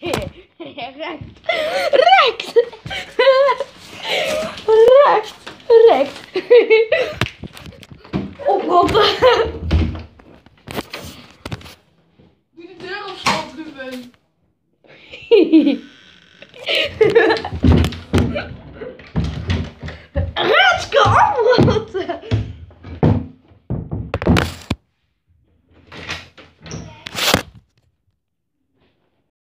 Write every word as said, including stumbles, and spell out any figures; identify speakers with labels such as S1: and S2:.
S1: Recht. Recht. Recht. Recht. Oprotten.
S2: Doe de deur op slot, Ruben.